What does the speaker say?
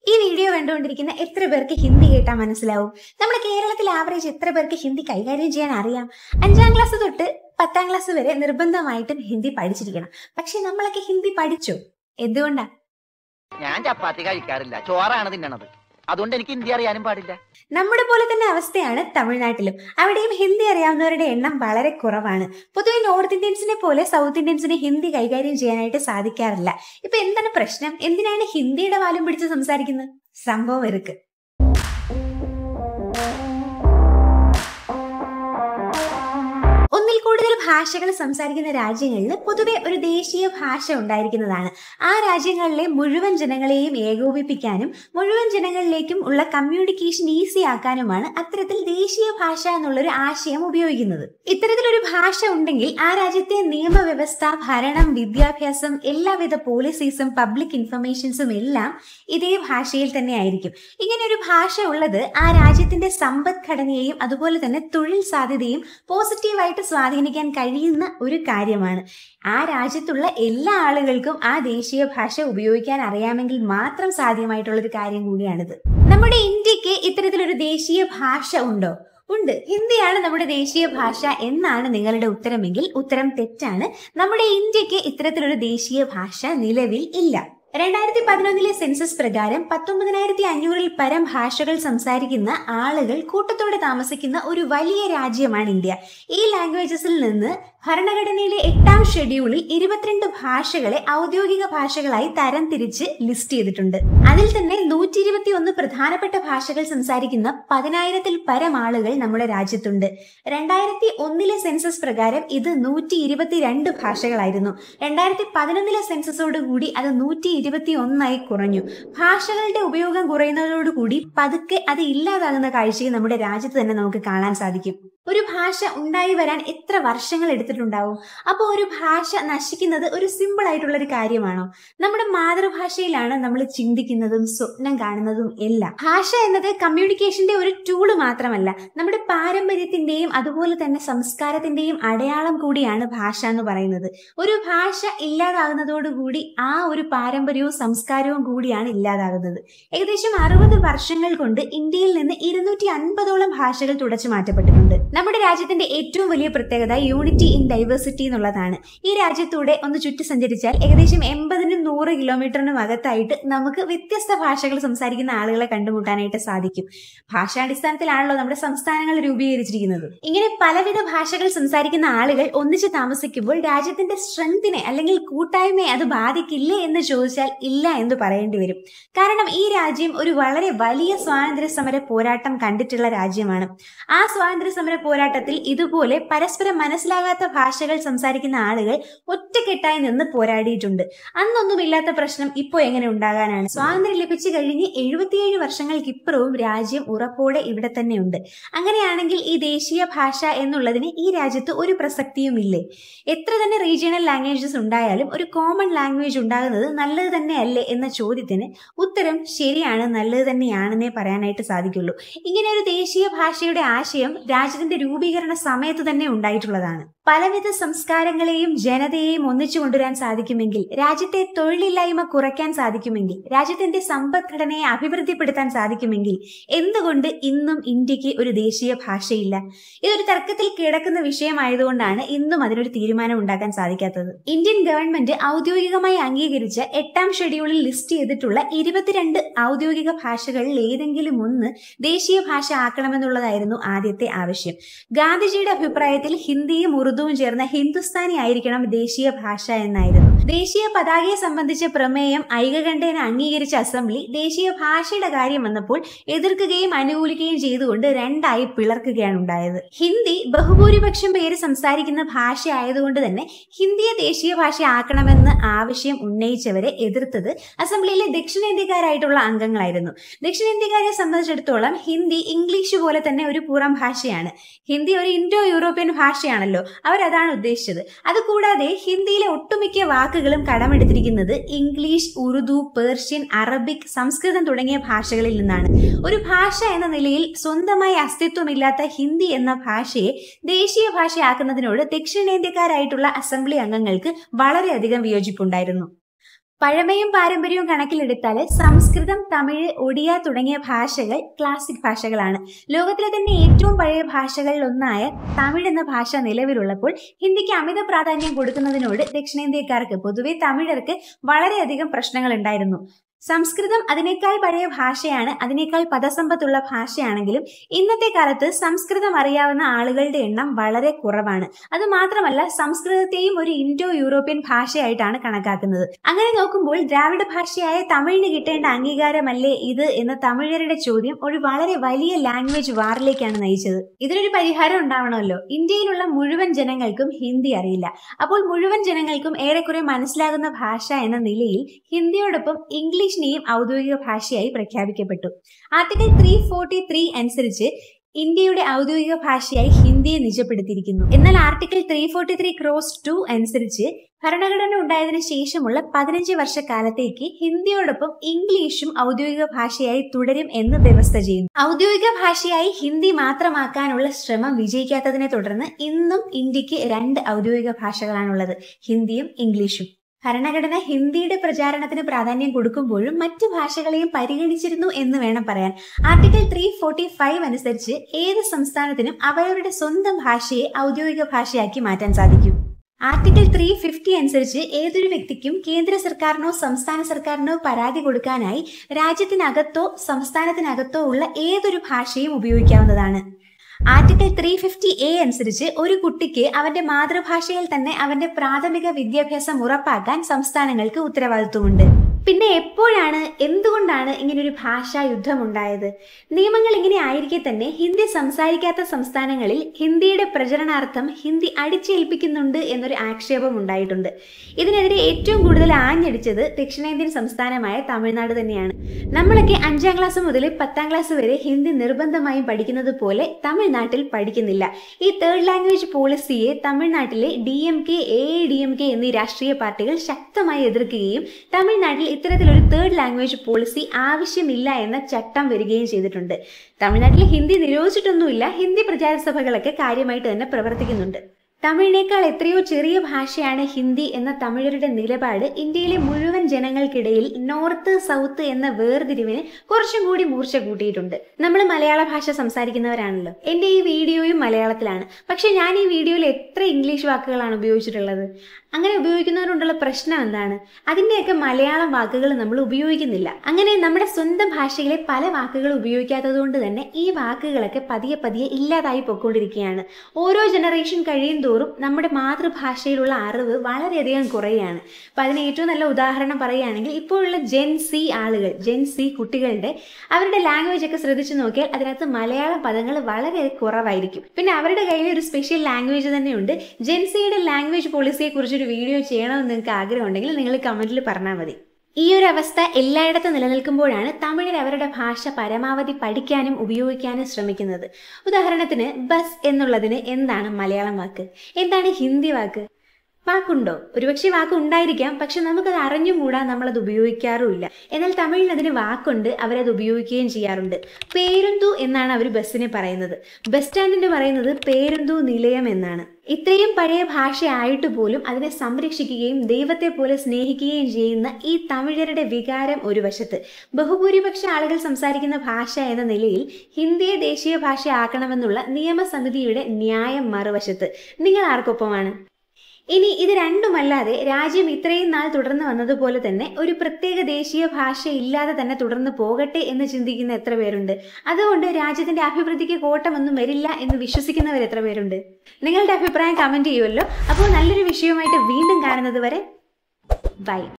ഈ വീഡിയോ കണ്ടുകൊണ്ടിരിക്കുന്ന എത്ര പേർക്ക് ഹിന്ദി കേട്ടാൽ മനസ്സിലാവും? നമ്മുടെ കേരളത്തിൽ ആവറേജ് എത്ര പേർക്ക് ഹിന്ദി കൈകാര്യം ചെയ്യാൻ അറിയാം? 5ാം ക്ലാസ് തൊട്ട് 10ാം ക്ലാസ് വരെ നിർബന്ധമായിട്ടും ഹിന്ദി പഠിച്ചിരിക്കണം. പക്ഷെ നമ്മളൊക്കെ ഹിന്ദി പഠിച്ചോ? എന്തുകൊണ്ടാ? ഞാൻ ചപ്പാത്തി കഴിക്കാറില്ല, ചോറാണ് തിന്നണത്. അതുകൊണ്ട് എനിക്ക് ഹിന്ദി അറിയാനും പാടില്ല. നമ്മുടെ പോലെ തന്നെ അവസ്ഥയാണ് തമിഴ്നാട്ടിലും. അവിടെയും ഹിന്ദി അറിയാവുന്നവരുടെ എണ്ണം വളരെ കുറവാണ്. പൊതുവെ നോർത്ത് ഇന്ത്യൻസിനെ പോലെ സൗത്ത് ഇന്ത്യൻസിന് ഹിന്ദി കൈകാര്യം ചെയ്യാനായിട്ട് സാധിക്കാറില്ല. ഇപ്പൊ എന്താണ് പ്രശ്നം? എന്തിനാണ് ഹിന്ദിയുടെ വാലും പിടിച്ച് സംസാരിക്കുന്നത്? സംഭവം ഇருக்கு. ഒന്നിൽ കൂടുതൽ ഭാഷകൾ സംസാരിക്കുന്ന രാജ്യങ്ങളിൽ പൊതുവെ ഒരു ദേശീയ ഭാഷ ഉണ്ടായിരിക്കുന്നതാണ്. ആ രാജ്യങ്ങളിലെ മുഴുവൻ ജനങ്ങളെയും ഏകോപിപ്പിക്കാനും മുഴുവൻ ജനങ്ങളിലേക്കും ഉള്ള കമ്മ്യൂണിക്കേഷൻ ഈസി ആക്കാനുമാണ് അത്തരത്തിൽ ദേശീയ ഭാഷ എന്നുള്ളൊരു ആശയം ഉപയോഗിക്കുന്നത്. ഇത്തരത്തിലൊരു ഭാഷ ഉണ്ടെങ്കിൽ ആ രാജ്യത്തെ നിയമവ്യവസ്ഥ, ഭരണം, വിദ്യാഭ്യാസം, എല്ലാവിധ പോളിസീസും പബ്ലിക് ഇൻഫർമേഷൻസും എല്ലാം ഇതേ ഭാഷയിൽ തന്നെ ആയിരിക്കും. ഇങ്ങനെ ഒരു ഭാഷ ഉള്ളത് ആ രാജ്യത്തിന്റെ സമ്പദ്ഘടനയെയും അതുപോലെ തന്നെ തൊഴിൽ സാധ്യതയും പോസിറ്റീവായിട്ട് സ്വാധീനിക്കാൻ കഴിയുന്ന ഒരു കാര്യമാണ്. ആ രാജ്യത്തുള്ള എല്ലാ ആളുകൾക്കും ആ ദേശീയ ഭാഷ ഉപയോഗിക്കാൻ അറിയാമെങ്കിൽ മാത്രം സാധ്യമായിട്ടുള്ള ഒരു കാര്യം കൂടിയാണിത്. നമ്മുടെ ഇന്ത്യക്ക് ഇത്തരത്തിലൊരു ദേശീയ ഭാഷ ഉണ്ടോ? ഉണ്ട്. ഹിന്ദിയാണ് നമ്മുടെ ദേശീയ ഭാഷ എന്നാണ് നിങ്ങളുടെ ഉത്തരമെങ്കിൽ ഉത്തരം തെറ്റാണ്. നമ്മുടെ ഇന്ത്യക്ക് ഇത്തരത്തിലൊരു ദേശീയ ഭാഷ നിലവിൽ ഇല്ല. 2011 സെൻസസ് പ്രകാരം 19,500 പരം ഭാഷകൾ സംസാരിക്കുന്ന ആളുകൾ കൂട്ടത്തോടെ താമസിക്കുന്ന ഒരു വലിയ രാജ്യമാണ് ഇന്ത്യ. ഈ ലാംഗ്വേജസിൽ നിന്ന് ഭരണഘടനയിലെ 8ാം ഷെഡ്യൂളിൽ 22 ഭാഷകളെ ഔദ്യോഗിക ഭാഷകളായി തരംതിരിച്ച് ലിസ്റ്റ് ചെയ്തിട്ടുണ്ട്. അതിൽ തന്നെ 121 പ്രധാനപ്പെട്ട ഭാഷകൾ സംസാരിക്കുന്ന 10,000-ൽ പരം ആളുകൾ നമ്മുടെ രാജ്യത്തുണ്ട്. 2001 സെൻസസ് പ്രകാരം ഇത് 122 ഭാഷകളായിരുന്നു. 2011 സെൻസസോടുകൂടി അത് 121 കുറഞ്ഞു. ഭാഷകളുടെ ഉപയോഗം കുറയുന്നതോടുകൂടി പതുക്കെ അത് ഇല്ലാതാകുന്ന കാഴ്ചയും നമ്മുടെ രാജ്യത്ത് തന്നെ നമുക്ക് കാണാൻ സാധിക്കും. ഒരു ഭാഷ ഉണ്ടായി വരാൻ എത്ര വർഷങ്ങൾ എടുത്തിട്ടുണ്ടാവും? അപ്പോൾ ഒരു ഭാഷ നശിക്കുന്നത് ഒരു സിമ്പിൾ ആയിട്ടുള്ള ഒരു കാര്യമാണോ? നമ്മുടെ മാതൃഭാഷയിലാണ് നമ്മൾ ചിന്തിക്കുന്നതും സ്വപ്നം കാണുന്നതും എല്ലാം. ഭാഷ എന്നത് കമ്മ്യൂണിക്കേഷന്റെ ഒരു ടൂള് മാത്രമല്ല, നമ്മുടെ പാരമ്പര്യത്തിന്റെയും അതുപോലെ തന്നെ സംസ്കാരത്തിന്റെയും അടയാളം കൂടിയാണ് ഭാഷ എന്ന് പറയുന്നത്. ഒരു ഭാഷ ഇല്ലാതാകുന്നതോടുകൂടി ആ ഒരു പാരമ്പര്യവും സംസ്കാരവും കൂടിയാണ് ഇല്ലാതാകുന്നത്. ഏകദേശം 60 വർഷങ്ങൾ കൊണ്ട് ഇന്ത്യയിൽ നിന്ന് 250ഓളം ഭാഷകൾ തുടച്ചു മാറ്റപ്പെട്ടിട്ടുണ്ട്. നമ്മുടെ രാജ്യത്തിന്റെ ഏറ്റവും വലിയ പ്രത്യേകത യൂണിറ്റി ഇൻ ഡൈവേഴ്സിറ്റി എന്നുള്ളതാണ്. ഈ രാജ്യത്തൂടെ ഒന്ന് ചുറ്റി സഞ്ചരിച്ചാൽ ഏകദേശം 80-100 കിലോമീറ്ററിനും അകത്തായിട്ട് നമുക്ക് വ്യത്യസ്ത ഭാഷകൾ സംസാരിക്കുന്ന ആളുകളെ കണ്ടുമുട്ടാനായിട്ട് സാധിക്കും. ഭാഷാടിസ്ഥാനത്തിലാണല്ലോ നമ്മുടെ സംസ്ഥാനങ്ങൾ രൂപീകരിച്ചിരിക്കുന്നത്. ഇങ്ങനെ പലവിധ ഭാഷകൾ സംസാരിക്കുന്ന ആളുകൾ ഒന്നിച്ച് താമസിക്കുമ്പോൾ രാജ്യത്തിന്റെ സ്ട്രെങ്തിനെ അല്ലെങ്കിൽ കൂട്ടായ്മയെ അത് ബാധിക്കില്ലേ എന്ന് ചോദിച്ചാൽ ഇല്ല എന്ന് പറയേണ്ടി വരും. കാരണം ഈ രാജ്യം ഒരു വളരെ വലിയ സ്വാതന്ത്ര്യ സമര പോരാട്ടം കണ്ടിട്ടുള്ള രാജ്യമാണ്. ആ സ്വാതന്ത്ര്യ സമര പോരാട്ടത്തിൽ ഇതുപോലെ പരസ്പരം മനസ്സിലാകാത്ത ഭാഷകൾ സംസാരിക്കുന്ന ആളുകൾ ഒറ്റക്കെട്ടായി നിന്ന് പോരാടിയിട്ടുണ്ട്. അന്നൊന്നുമില്ലാത്ത പ്രശ്നം ഇപ്പോൾ എങ്ങനെ ഉണ്ടാകാനാണ്? സ്വാതന്ത്ര്യം ലഭിച്ചു കഴിഞ്ഞ് 77 വർഷങ്ങൾക്കിപ്പുറവും രാജ്യം ഉറപ്പോടെ ഇവിടെ തന്നെ ഉണ്ട്. അങ്ങനെയാണെങ്കിൽ ഈ ദേശീയ ഭാഷ എന്നുള്ളതിന് ഈ രാജ്യത്ത് ഒരു പ്രസക്തിയും ഇല്ലേ? എത്ര തന്നെ റീജിയണൽ ലാംഗ്വേജസ് ഉണ്ടായാലും ഒരു കോമൺ ലാംഗ്വേജ് ഉണ്ടാകുന്നത് നല്ലത് തന്നെയല്ലേ എന്ന ചോദ്യത്തിന് ഉത്തരം ശരിയാണ്, നല്ലത് തന്നെയാണെന്നേ പറയാനായിട്ട് സാധിക്കുള്ളൂ. ഇങ്ങനെ ഒരു ദേശീയ ഭാഷയുടെ ആശയം രാജ്യത്തിന്റെ രൂപീകരണ സമയത്ത് തന്നെ ഉണ്ടായിട്ടുള്ളതാണ്. പലവിധ സംസ്കാരങ്ങളെയും ജനതയെയും ഒന്നിച്ചു കൊണ്ടുവരാൻ സാധിക്കുമെങ്കിൽ, രാജ്യത്തെ തൊഴിലില്ലായ്മ കുറയ്ക്കാൻ സാധിക്കുമെങ്കിൽ, രാജ്യത്തിന്റെ സമ്പദ്ഘടനയെ അഭിവൃദ്ധിപ്പെടുത്താൻ സാധിക്കുമെങ്കിൽ എന്തുകൊണ്ട് ഇന്നും ഇന്ത്യക്ക് ഒരു ദേശീയ ഭാഷയില്ല? ഇതൊരു തർക്കത്തിൽ കിടക്കുന്ന വിഷയമായതുകൊണ്ടാണ് ഇന്നും അതിനൊരു തീരുമാനം ഉണ്ടാക്കാൻ സാധിക്കാത്തത്. ഇന്ത്യൻ ഗവൺമെന്റ് ഔദ്യോഗികമായി അംഗീകരിച്ച 8ാം ഷെഡ്യൂളിൽ ലിസ്റ്റ് ചെയ്തിട്ടുള്ള 22 ഔദ്യോഗിക ഭാഷകളിൽ ഏതെങ്കിലും ഒന്ന് ദേശീയ ഭാഷ ആക്കണമെന്നുള്ളതായിരുന്നു ആദ്യത്തെ ആവശ്യം. ഗാന്ധിജിയുടെ അഭിപ്രായത്തിൽ ഹിന്ദിയും ഉറുദുവും ചേർന്ന ഹിന്ദുസ്ഥാനി ആയിരിക്കണം ദേശീയ ഭാഷ എന്നായിരുന്നു. ദേശീയ പതാകയെ സംബന്ധിച്ച പ്രമേയം ഐകകണ്ഠേന അംഗീകരിച്ച അസംബ്ലി ദേശീയ ഭാഷയുടെ കാര്യം വന്നപ്പോൾ എതിർക്കുകയും അനുകൂലിക്കുകയും ചെയ്തുകൊണ്ട് രണ്ടായി പിളർക്കുകയാണ് ഉണ്ടായത്. ഹിന്ദി ബഹുഭൂരിപക്ഷം പേര് സംസാരിക്കുന്ന ഭാഷ ആയതുകൊണ്ട് തന്നെ ഹിന്ദിയെ ദേശീയ ഭാഷ ആക്കണമെന്ന് ആവശ്യം ഉന്നയിച്ചവരെ എതിർത്തത് അസംബ്ലിയിലെ ദക്ഷിണേന്ത്യക്കാരായിട്ടുള്ള അംഗങ്ങളായിരുന്നു. ദക്ഷിണേന്ത്യക്കാരെ സംബന്ധിച്ചിടത്തോളം ഹിന്ദി ഇംഗ്ലീഷ് പോലെ തന്നെ ഒരു പുറം ഭാഷയാണ്. ഹിന്ദി ഒരു ഇൻഡോ യൂറോപ്യൻ ഭാഷയാണല്ലോ, അവരതാണ് ഉദ്ദേശിച്ചത്. അതുകൂടാതെ ഹിന്ദിയിലെ ഒട്ടുമിക്ക വാക്കുകളും കടമെടുത്തിരിക്കുന്നത് ഇംഗ്ലീഷ്, ഉറുദു, പേർഷ്യൻ, അറബിക്, സംസ്കൃതം തുടങ്ങിയ ഭാഷകളിൽ നിന്നാണ്. ഒരു ഭാഷ എന്ന നിലയിൽ സ്വന്തമായി അസ്തിത്വമില്ലാത്ത ഹിന്ദി എന്ന ഭാഷയെ ദേശീയ ഭാഷയാക്കുന്നതിനോട് ദക്ഷിണേന്ത്യക്കാരായിട്ടുള്ള അസംബ്ലി അംഗങ്ങൾക്ക് വളരെയധികം വിയോജിപ്പുണ്ടായിരുന്നു. പഴമയും പാരമ്പര്യവും കണക്കിലെടുത്താൽ സംസ്കൃതം, തമിഴ്, ഒഡിയ തുടങ്ങിയ ഭാഷകൾ ക്ലാസിക് ഭാഷകളാണ്. ലോകത്തിലെ തന്നെ ഏറ്റവും പഴയ ഭാഷകളിൽ ഒന്നായ തമിഴ് എന്ന ഭാഷ നിലവിലുള്ളപ്പോൾ ഹിന്ദിക്ക് അമിത പ്രാധാന്യം കൊടുക്കുന്നതിനോട് ദക്ഷിണേന്ത്യക്കാർക്ക്, പൊതുവെ തമിഴർക്ക് വളരെയധികം പ്രശ്നങ്ങൾ ഉണ്ടായിരുന്നു. സംസ്കൃതം അതിനേക്കാൾ പഴയ ഭാഷയാണ്, അതിനേക്കാൾ പദസമ്പത്തുള്ള ഭാഷയാണെങ്കിലും ഇന്നത്തെ കാലത്ത് സംസ്കൃതം അറിയാവുന്ന ആളുകളുടെ എണ്ണം വളരെ കുറവാണ്. അത് മാത്രമല്ല, സംസ്കൃതത്തെയും ഒരു ഇൻഡോ യൂറോപ്യൻ ഭാഷയായിട്ടാണ് കണക്കാക്കുന്നത്. അങ്ങനെ നോക്കുമ്പോൾ ദ്രാവിഡ ഭാഷയായ തമിഴിന് കിട്ടേണ്ട അംഗീകാരമല്ലേ ഇത് എന്ന തമിഴരുടെ ചോദ്യം ഒരു വളരെ വലിയ ലാംഗ്വേജ് വാറിലേക്കാണ് നയിച്ചത്. ഇതിനൊരു പരിഹാരം ഉണ്ടാവണമല്ലോ. ഇന്ത്യയിലുള്ള മുഴുവൻ ജനങ്ങൾക്കും ഹിന്ദി അറിയില്ല. അപ്പോൾ മുഴുവൻ ജനങ്ങൾക്കും ഏറെക്കുറെ മനസ്സിലാകുന്ന ഭാഷ എന്ന നിലയിൽ ഹിന്ദിയോടൊപ്പം ഇംഗ്ലീഷിനെയും ഔദ്യോഗിക ഭാഷയായി പ്രഖ്യാപിക്കപ്പെട്ടു. ആർട്ടിക്കിൾ 343 അനുസരിച്ച് ഇന്ത്യയുടെ ഔദ്യോഗിക ഭാഷയായി ഹിന്ദിയെ നിജപ്പെടുത്തിയിരിക്കുന്നു. എന്നാൽ ആർട്ടിക്കിൾ 343(2) അനുസരിച്ച് ഭരണഘടന ഉണ്ടായതിനു ശേഷമുള്ള 15 വർഷക്കാലത്തേക്ക് ഹിന്ദിയോടൊപ്പം ഇംഗ്ലീഷും ഔദ്യോഗിക ഭാഷയായി തുടരും എന്ന് വ്യവസ്ഥ ചെയ്യുന്നു. ഔദ്യോഗിക ഭാഷയായി ഹിന്ദി മാത്രമാക്കാനുള്ള ശ്രമം വിജയിക്കാത്തതിനെ തുടർന്ന് ഇന്നും ഇന്ത്യക്ക് 2 ഔദ്യോഗിക ഭാഷകളാണുള്ളത്, ഹിന്ദിയും ഇംഗ്ലീഷും. ഭരണഘടന ഹിന്ദിയുടെ പ്രചാരണത്തിന് പ്രാധാന്യം കൊടുക്കുമ്പോഴും മറ്റു ഭാഷകളെയും പരിഗണിച്ചിരുന്നു എന്ന് വേണം പറയാൻ. ആർട്ടിക്കിൾ 345 അനുസരിച്ച് ഏത് സംസ്ഥാനത്തിനും അവരവരുടെ സ്വന്തം ഭാഷയെ ഔദ്യോഗിക ഭാഷയാക്കി മാറ്റാൻ സാധിക്കും. ആർട്ടിക്കിൾ 350 അനുസരിച്ച് ഏതൊരു വ്യക്തിക്കും കേന്ദ്ര സർക്കാരിനോ സംസ്ഥാന സർക്കാരിനോ പരാതി കൊടുക്കാനായി രാജ്യത്തിനകത്തോ സംസ്ഥാനത്തിനകത്തോ ഉള്ള ഏതൊരു ഭാഷയും ഉപയോഗിക്കാവുന്നതാണ്. ആർട്ടിക്കിൾ 350A അനുസരിച്ച് ഒരു കുട്ടിക്ക് അവന്റെ മാതൃഭാഷയിൽ തന്നെ അവന്റെ പ്രാഥമിക വിദ്യാഭ്യാസം ഉറപ്പാക്കാൻ സംസ്ഥാനങ്ങൾക്ക് ഉത്തരവാദിത്വമുണ്ട്. പിന്നെ എപ്പോഴാണ്, എന്തുകൊണ്ടാണ് ഇങ്ങനൊരു ഭാഷാ യുദ്ധം ഉണ്ടായത്? നിയമങ്ങൾ ഇങ്ങനെ ആയിരിക്കെ തന്നെ ഹിന്ദി സംസാരിക്കാത്ത സംസ്ഥാനങ്ങളിൽ ഹിന്ദിയുടെ പ്രചരണാർത്ഥം ഹിന്ദി അടിച്ചേൽപ്പിക്കുന്നുണ്ട് എന്നൊരു ആക്ഷേപം ഉണ്ടായിട്ടുണ്ട്. ഇതിനെതിരെ ഏറ്റവും കൂടുതൽ ആഞ്ഞടിച്ചത് ദക്ഷിണേന്ത്യൻ സംസ്ഥാനമായ തമിഴ്നാട് തന്നെയാണ്. നമ്മളൊക്കെ 5ാം ക്ലാസ് മുതൽ 10ാം ക്ലാസ് വരെ ഹിന്ദി നിർബന്ധമായും പഠിക്കുന്നത് പോലെ തമിഴ്നാട്ടിൽ പഠിക്കുന്നില്ല. ഈ തേർഡ് ലാംഗ്വേജ് പോളിസിയെ തമിഴ്നാട്ടിലെ DMK, AIDMK എന്നീ രാഷ്ട്രീയ പാർട്ടികൾ ശക്തമായി എതിർക്കുകയും തമിഴ്നാട്ടിൽ ഇത്തരത്തിലൊരു തേർഡ് ലാംഗ്വേജ് പോളിസി ആവശ്യമില്ല എന്ന ചട്ടം വരികയും ചെയ്തിട്ടുണ്ട്. തമിഴ്നാട്ടിൽ ഹിന്ദി നിരോധിച്ചിട്ടൊന്നുമില്ല, ഹിന്ദി പ്രചാര സഭകളൊക്കെ കാര്യമായിട്ട് തന്നെ പ്രവർത്തിക്കുന്നുണ്ട്. തമിഴിനേക്കാൾ എത്രയോ ചെറിയ ഭാഷയാണ് ഹിന്ദി എന്ന തമിഴരുടെ നിലപാട് ഇന്ത്യയിലെ മുഴുവൻ ജനങ്ങൾക്കിടയിൽ നോർത്ത് സൗത്ത് എന്ന വേർതിരിവിന് കുറച്ചും കൂടി മൂർച്ച കൂട്ടിയിട്ടുണ്ട്. നമ്മൾ മലയാള ഭാഷ സംസാരിക്കുന്നവരാണല്ലോ. എൻ്റെ ഈ വീഡിയോയും മലയാളത്തിലാണ്. പക്ഷെ ഞാൻ ഈ വീഡിയോയിൽ എത്ര ഇംഗ്ലീഷ് വാക്കുകളാണ് ഉപയോഗിച്ചിട്ടുള്ളത്? അങ്ങനെ ഉപയോഗിക്കുന്നവരുണ്ടുള്ള പ്രശ്നം എന്താണ്? അതിൻ്റെയൊക്കെ മലയാളം വാക്കുകൾ നമ്മൾ ഉപയോഗിക്കുന്നില്ല. അങ്ങനെ നമ്മുടെ സ്വന്തം ഭാഷയിലെ പല വാക്കുകൾ ഉപയോഗിക്കാത്തത് കൊണ്ട് തന്നെ ഈ വാക്കുകളൊക്കെ പതിയെ പതിയെ ഇല്ലാതായി പോയിക്കൊണ്ടിരിക്കുകയാണ്. ഓരോ ജനറേഷൻ കഴിയും തോറും നമ്മുടെ മാതൃഭാഷയിലുള്ള അറിവ് വളരെയധികം കുറയുകയാണ്. അപ്പം അതിന് ഏറ്റവും നല്ല ഉദാഹരണം പറയുകയാണെങ്കിൽ ഇപ്പോഴുള്ള ജെൻസി ആളുകൾ, ജെൻസി കുട്ടികളുടെ അവരുടെ ലാംഗ്വേജ് ഒക്കെ ശ്രദ്ധിച്ചു നോക്കിയാൽ അതിനകത്ത് മലയാളം പദങ്ങൾ വളരെ കുറവായിരിക്കും. പിന്നെ അവരുടെ കയ്യിൽ ഒരു സ്പെഷ്യൽ ലാംഗ്വേജ് തന്നെയുണ്ട്. ജെൻസിയുടെ ലാംഗ്വേജ് പോളിസിയെ കുറിച്ചൊരു വീഡിയോ ചെയ്യണമെന്ന് നിങ്ങൾക്ക് ആഗ്രഹം ഉണ്ടെങ്കിൽ നിങ്ങൾ കമന്റിൽ പറഞ്ഞാൽ മതി. ഈ ഒരു അവസ്ഥ എല്ലായിടത്തും നിലനിൽക്കുമ്പോഴാണ് തമിഴിൽ അവരുടെ ഭാഷ പരമാവധി പഠിക്കാനും ഉപയോഗിക്കാനും ശ്രമിക്കുന്നത്. ഉദാഹരണത്തിന് ബസ് എന്നുള്ളതിന് എന്താണ് മലയാളം വാക്ക്? എന്താണ് ഹിന്ദി വാക്ക്? വാക്കുണ്ടോ? ഒരുപക്ഷെ വാക്ക് ഉണ്ടായിരിക്കാം, പക്ഷെ നമുക്കത് അറിഞ്ഞുകൂടാ, നമ്മളത് ഉപയോഗിക്കാറുമില്ല. എന്നാൽ തമിഴിൽ അതിന് വാക്കുണ്ട്, അവരത് ഉപയോഗിക്കുകയും ചെയ്യാറുണ്ട്. പേരുന്തു എന്നാണ് അവർ ബസ്സിനെ പറയുന്നത്. ബസ് സ്റ്റാൻഡിന് പറയുന്നത് പേരുന്തു നിലയം എന്നാണ്. ഇത്രയും പഴയ ഭാഷയായിട്ട് പോലും അതിനെ സംരക്ഷിക്കുകയും ദൈവത്തെ പോലെ സ്നേഹിക്കുകയും ചെയ്യുന്ന ഈ തമിഴരുടെ വികാരം ഒരു വശത്ത്, ബഹുഭൂരിപക്ഷ ആളുകൾ സംസാരിക്കുന്ന ഭാഷ എന്ന നിലയിൽ ഹിന്ദിയെ ദേശീയ ഭാഷ ആക്കണമെന്നുള്ള നിയമസമിതിയുടെ ന്യായം മറുവശത്ത്. നിങ്ങൾ ആർക്കൊപ്പമാണ്? ഇനി ഇത് രണ്ടുമല്ലാതെ രാജ്യം ഇത്രയും നാൾ തുടർന്ന് വന്നതുപോലെ തന്നെ ഒരു പ്രത്യേക ദേശീയ ഭാഷ ഇല്ലാതെ തന്നെ തുടർന്ന് പോകട്ടെ എന്ന് ചിന്തിക്കുന്ന എത്ര പേരുണ്ട്? അതുകൊണ്ട് രാജ്യത്തിന്റെ അഭിവൃദ്ധിക്ക് കോട്ടമൊന്നും വരില്ല എന്ന് വിശ്വസിക്കുന്നവർ എത്ര പേരുണ്ട്? നിങ്ങളുടെ അഭിപ്രായം കമന്റ് ചെയ്യുമല്ലോ. അപ്പോൾ നല്ലൊരു വിഷയവുമായിട്ട് വീണ്ടും കാണുന്നത് വരെ ബൈ.